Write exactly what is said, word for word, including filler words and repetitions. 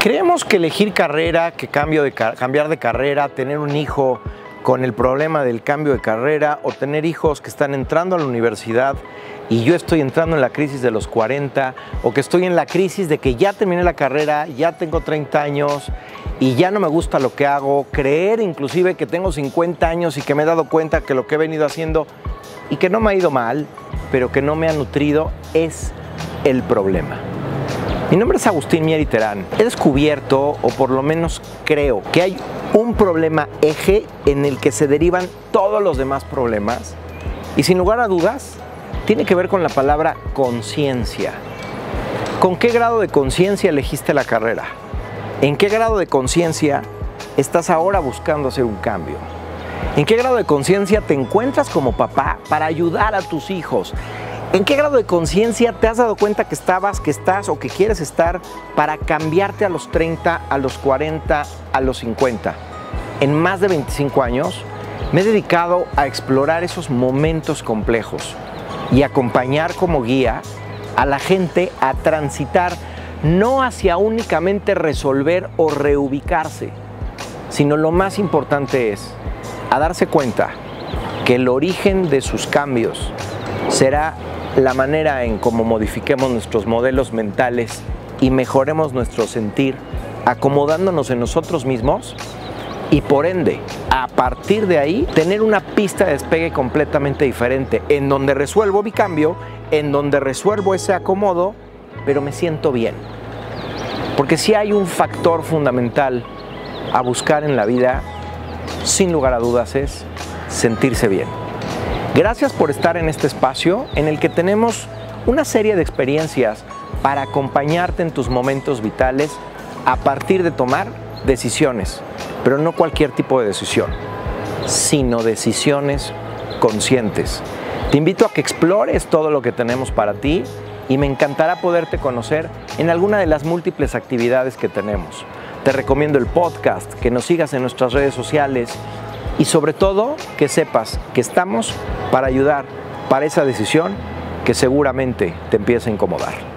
Creemos que elegir carrera, que cambio de, cambiar de carrera, tener un hijo con el problema del cambio de carrera o tener hijos que están entrando a la universidad y yo estoy entrando en la crisis de los cuarenta o que estoy en la crisis de que ya terminé la carrera, ya tengo treinta años y ya no me gusta lo que hago, creer inclusive que tengo cincuenta años y que me he dado cuenta que lo que he venido haciendo y que no me ha ido mal, pero que no me ha nutrido, es el problema. Mi nombre es Agustín Mier y Terán. He descubierto, o por lo menos creo, que hay un problema eje en el que se derivan todos los demás problemas y sin lugar a dudas tiene que ver con la palabra conciencia. ¿Con qué grado de conciencia elegiste la carrera? ¿En qué grado de conciencia estás ahora buscando hacer un cambio? ¿En qué grado de conciencia te encuentras como papá para ayudar a tus hijos? ¿En qué grado de conciencia te has dado cuenta que estabas, que estás o que quieres estar para cambiarte a los treinta, a los cuarenta, a los cincuenta? En más de veinticinco años me he dedicado a explorar esos momentos complejos y acompañar como guía a la gente a transitar no hacia únicamente resolver o reubicarse, sino lo más importante es a darse cuenta que el origen de sus cambios será la manera en cómo modifiquemos nuestros modelos mentales y mejoremos nuestro sentir, acomodándonos en nosotros mismos y por ende, a partir de ahí, tener una pista de despegue completamente diferente, en donde resuelvo mi cambio, en donde resuelvo ese acomodo, pero me siento bien. Porque si hay un factor fundamental a buscar en la vida, sin lugar a dudas, es sentirse bien. Gracias por estar en este espacio en el que tenemos una serie de experiencias para acompañarte en tus momentos vitales a partir de tomar decisiones, pero no cualquier tipo de decisión, sino decisiones conscientes. Te invito a que explores todo lo que tenemos para ti y me encantará poderte conocer en alguna de las múltiples actividades que tenemos. Te recomiendo el podcast, que nos sigas en nuestras redes sociales y sobre todo que sepas que estamos para ayudar para esa decisión que seguramente te empieza a incomodar.